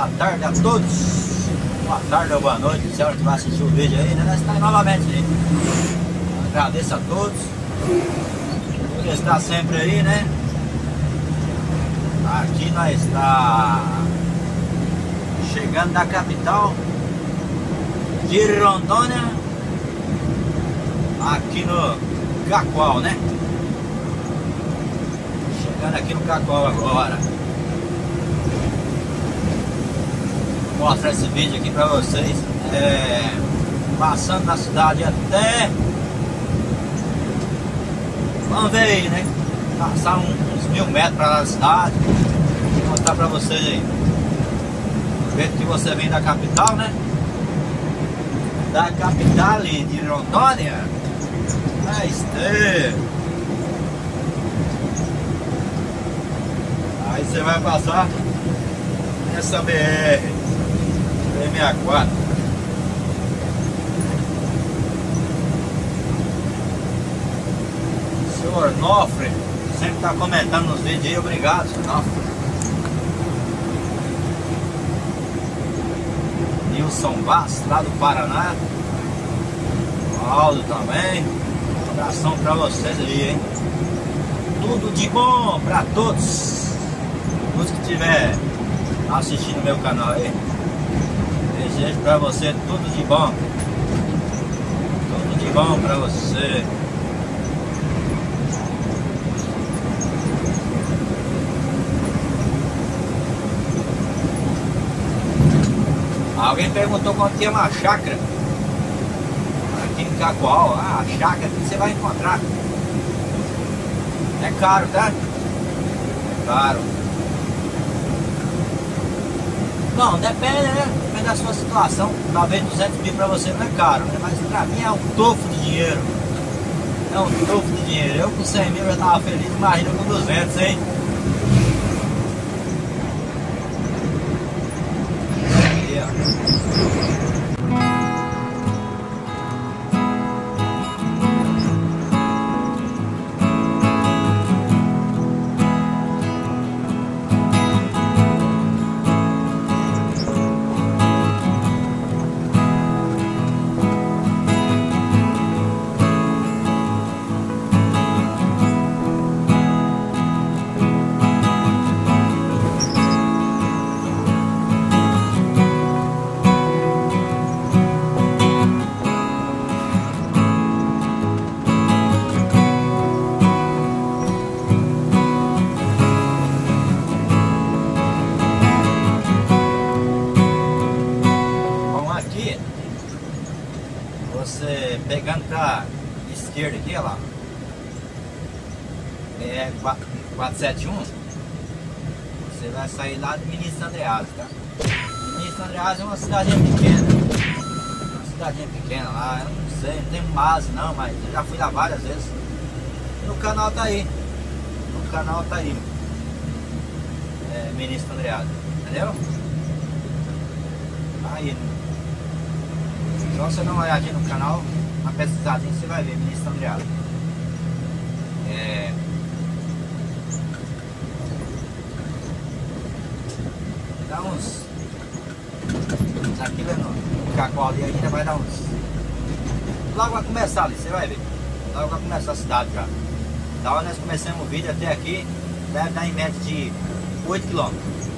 Boa tarde a todos. Boa tarde ou boa noite, se que vai assistir o vídeo aí, né? Nós estamos novamente aí. Agradeço a todos por estar sempre aí, né? Aqui nós está chegando da capital de Rondônia, aqui no Cacoal, né? Chegando aqui no Cacoal agora. Vou mostrar esse vídeo aqui pra vocês. Passando na cidade até... Vamos ver aí, né? Passar uns 1000 metros pra lá da cidade. Vou mostrar pra vocês aí. Do jeito que você vem da capital, né? Da capital de Rondônia. Aí você vai passar essa BR 64. Senhor Nofre sempre está comentando nos vídeos aí. Obrigado, senhor Nofre. Nilson Vaz, lá do Paraná. Aldo também. Um abração pra vocês aí, hein? Tudo de bom pra todos. Todos que estiver assistindo meu canal aí. Desejo pra você tudo de bom. Tudo de bom pra você. Alguém perguntou quanto que é uma chácara aqui em Cacoal. Ah, a chácara que você vai encontrar. É caro, tá? É caro. Não, depende, né? Depende da sua situação. Talvez 200 mil pra você não é caro, né? Mas pra mim é um tofo de dinheiro. É um tofo de dinheiro. Eu com 100 mil já tava feliz, imagina com 200, hein? Aí, ó. Você pegando pra esquerda aqui, ó lá, é 471, você vai sair lá do Ministro Andreasa, tá? Ministro Andreasa é uma cidadinha pequena. Uma cidadinha pequena lá, eu não sei, não tem base não, mas eu já fui lá várias vezes. No canal tá aí. No canal tá aí. Ministro Andreasa, entendeu? Aí. Só você dar uma olhadinha no canal, uma pesquisadinha, você vai ver, Ministro Andreasa. Dá uns aqui no Cacoal ali ainda vai dar uns. Logo vai começar ali, você vai ver. Logo vai começar a cidade já. Da onde nós começamos o vídeo até aqui, deve dar em média de 8 km.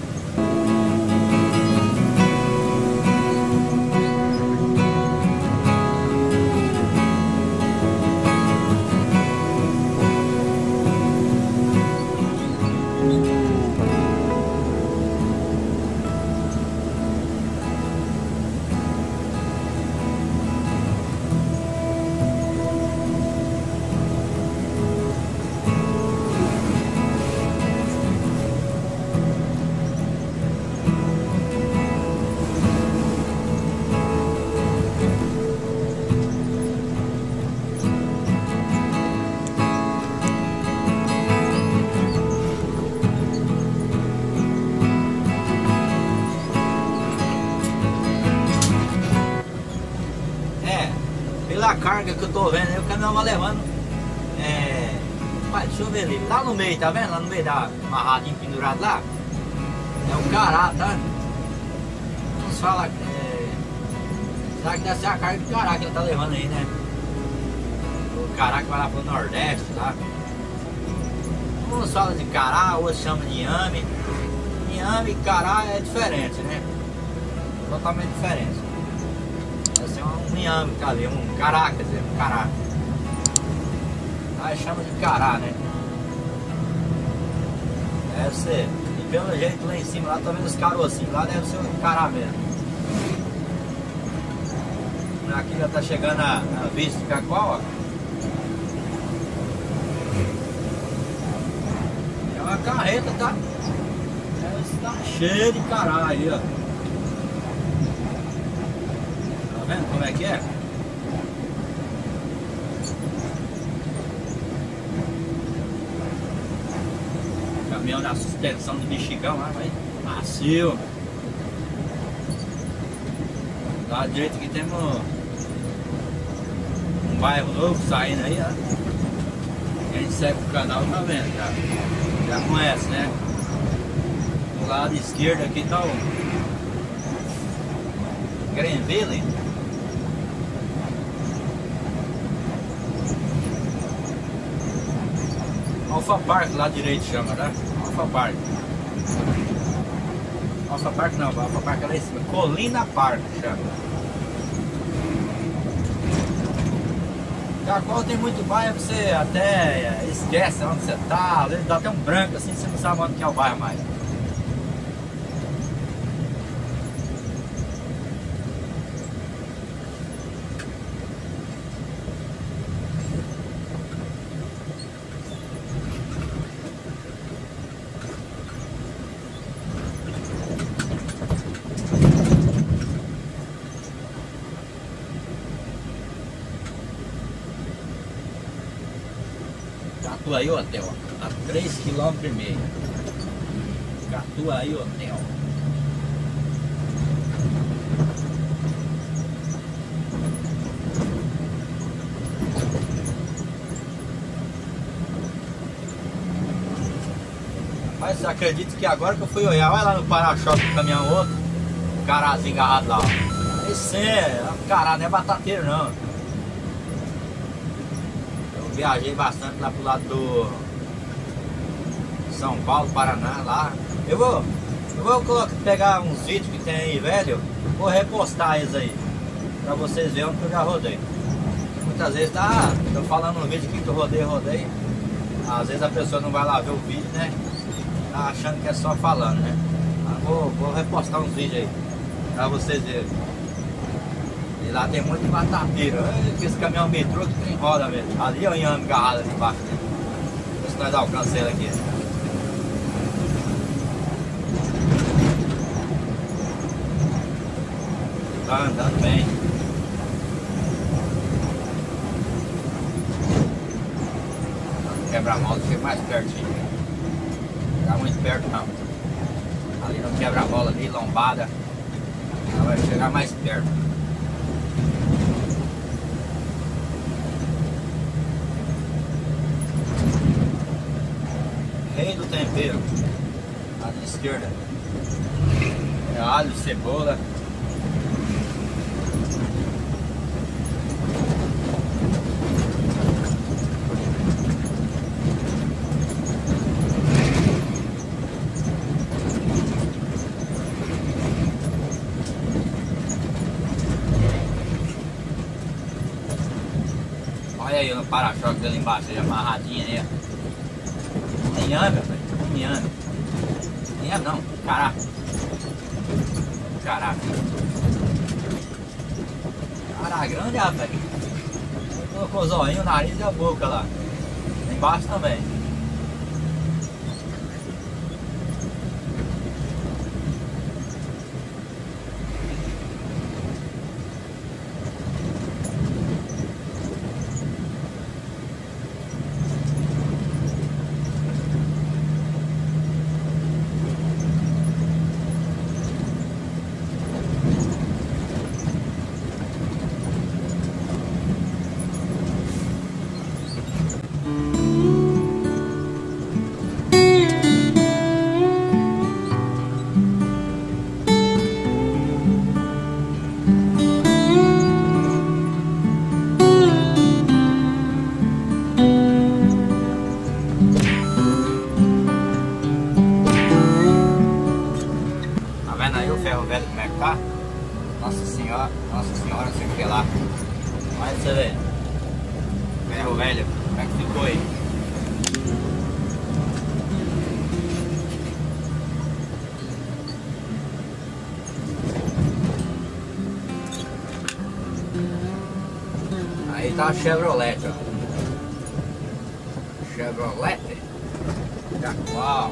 Pela carga que eu tô vendo aí, o caminhão vai levando. Deixa eu ver ali, lá no meio, tá vendo? Lá no meio da amarradinho pendurado lá. É o cará, tá? Uns falam será que deve ser a carga de cará que ele tá levando aí, né? O cará que vai lá pro Nordeste, tá? Uns falam de cará, outros chamam de inhame. Inhame e cará é diferente, né? Totalmente diferente. Esse é um inhame que tá ali, um cará, quer dizer, um cará. Aí chama de cará, né? Deve ser. E pelo jeito lá em cima, lá tá vendo os carocinhos lá, deve ser um cará mesmo. Aqui já tá chegando a Vista de Cacoal, ó. É uma carreta, tá? Ela está cheia de cará aí, ó. Tá vendo como é que é? Caminhão na suspensão do mexicão lá, vai macio. Lá direito aqui temos um bairro novo saindo aí, ó. Quem segue o canal tá vendo, já conhece, né? Do lado esquerdo aqui tá o Greenville. Alpha Park lá direito chama, né? Alpha Park. Alpha Park não, Alpha Park é lá em cima. Colina Park chama. Cacoal tem muito bairro, você até esquece onde você tá, às vezes dá até um branco assim, você não sabe onde que é o bairro mais. Catuaí Hotel, a 3,5 km. Catuaí Hotel. Mas acredito que agora que eu fui olhar, olha lá no para-choque do caminhão outro, o carazinho agarrado lá, ó. Esse é um cará, não é batateiro não. Viajei bastante lá pro lado do São Paulo, Paraná, lá. Eu vou pegar uns vídeos que tem aí, velho. Vou repostar eles aí, pra vocês verem onde eu já rodei. Muitas vezes tá, tô falando no vídeo aqui que eu rodei. Às vezes a pessoa não vai lá ver o vídeo, né? Tá achando que é só falando, né? Mas vou repostar uns vídeos aí, pra vocês verem. E lá tem muito batateiro. Esse caminhão metrô que tem roda mesmo. Ali é o inhame agarrado ali embaixo, né? Vê se nós alcançamos ele aqui. Tá andando bem. Quebra-mola fica mais pertinho. Não tá muito perto não. Ali no quebra-mola ali, lombada. Ela vai chegar mais perto. Rei do tempero, à esquerda, é alho, cebola. Olha aí no para-choque dele embaixo, aí, amarradinha aí, ó. Inhame, velho. Inhame. Inhame não, cará. Cará. Cará grande, rapaz. Colocou o zoinho, o nariz e a boca lá. Embaixo também. Senhora, Nossa Senhora, não sei o que lá. Olha pra você ver. Ferro velho, como é que ficou aí? Aí tá a Chevrolet, ó. Chevrolet Jaguar.